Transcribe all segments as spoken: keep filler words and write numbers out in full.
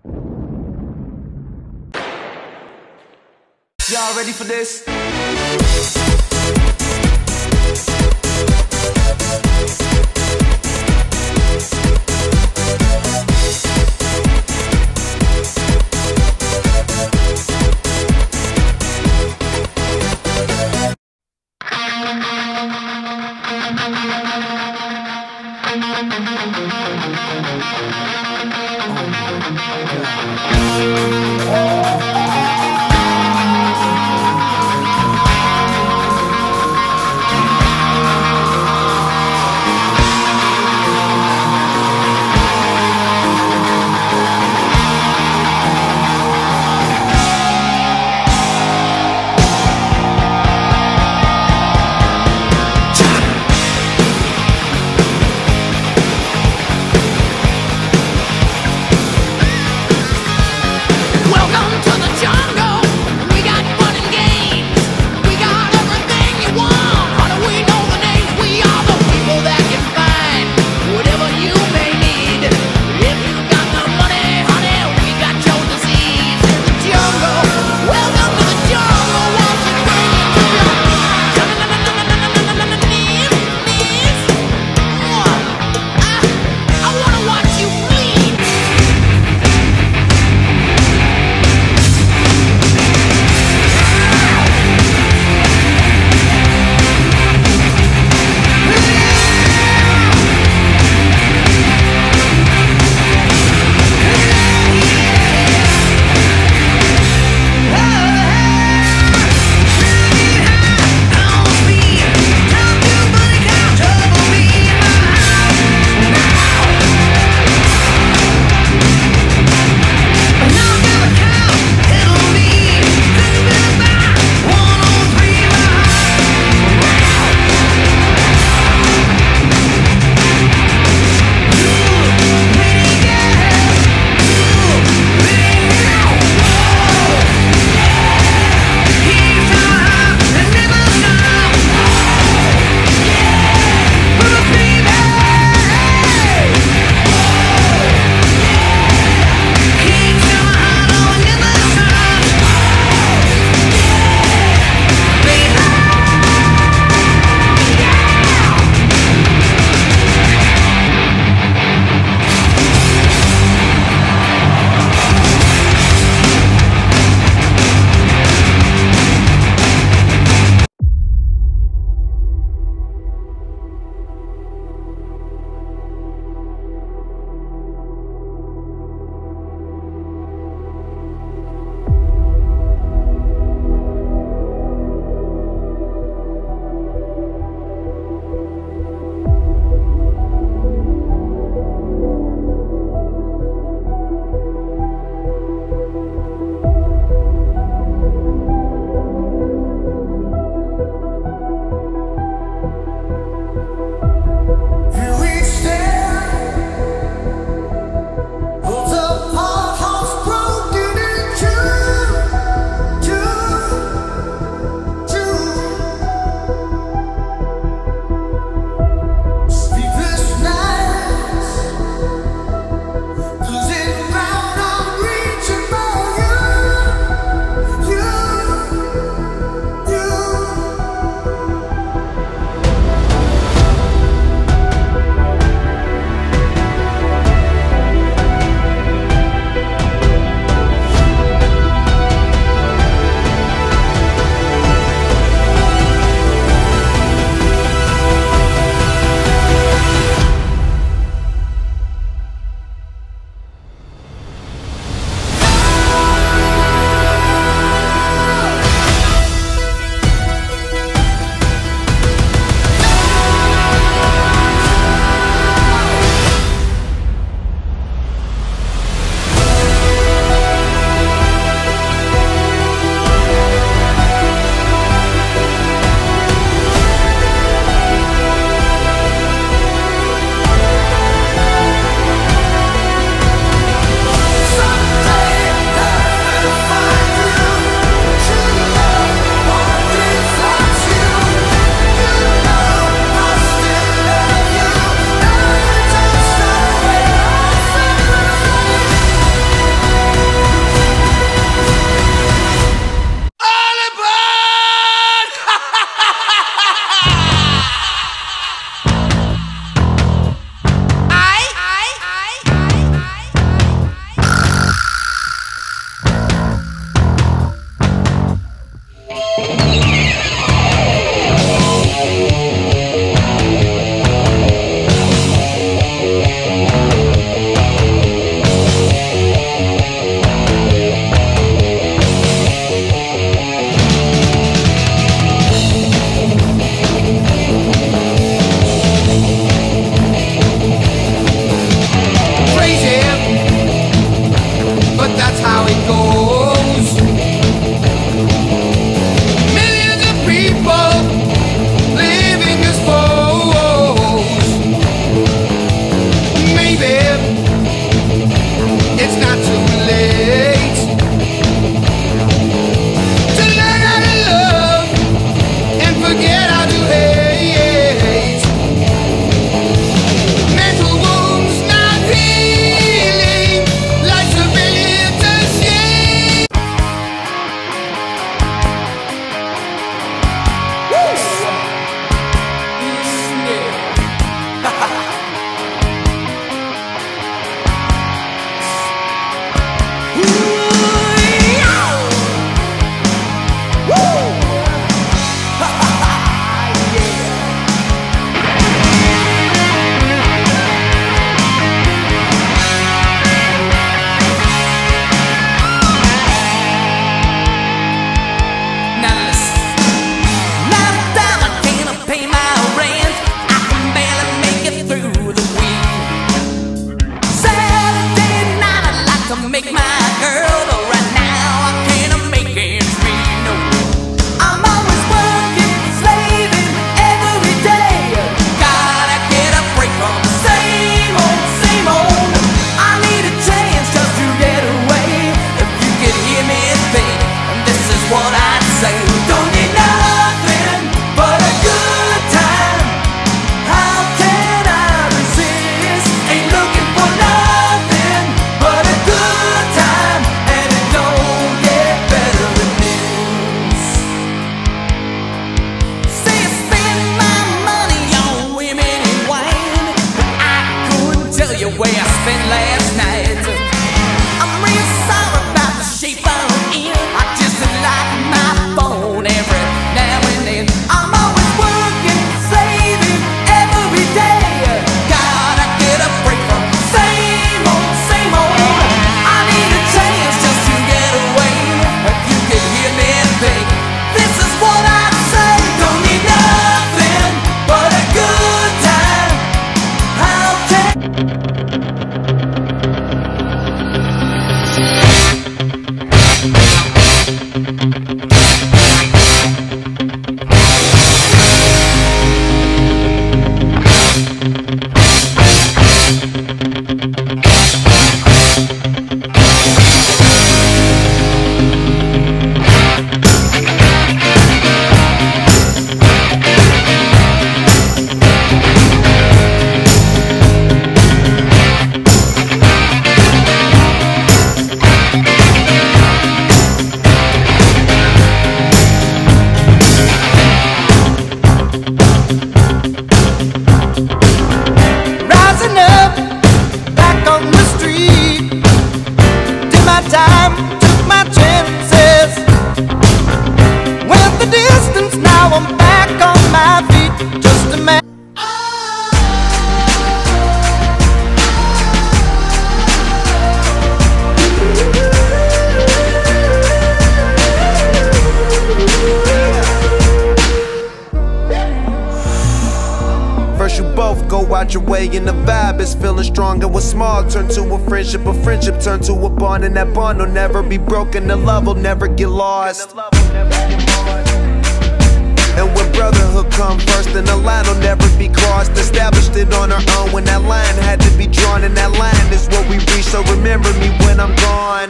Y'all ready for this? Welcome to the jungle. tell you where I spent last night. I'm real sorry about the shape I'm in. I just like my phone every now and then. I'm always working, saving every day. Gotta get a break from same old, same old. I need a chance just to get away. If you could hear me think, this is what I'd say. Don't need nothing but a good time. How can rising up back on the street? Did my time, took my chances. Went the distance, now I'm back on my feet. Just a man. First you both go out your way and the vibe is feeling strong. And what's small turn to a friendship, a friendship turn to a bond. And that bond will never be broken, the love will never get lost. And when brotherhood come first, then the line will never be crossed. Established it on our own when that line had to be drawn. And that line is what we reach, so remember me when I'm gone.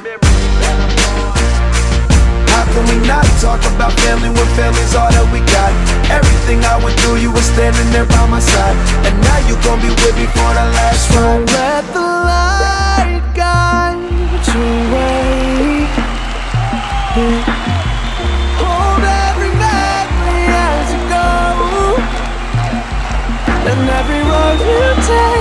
How can we not talk about family when family's all that we got? Everything I went through, you were standing there by my side. And now you gon' be with me for the last ride. Let the light guide your way. Hold every memory as you go, and every road you take.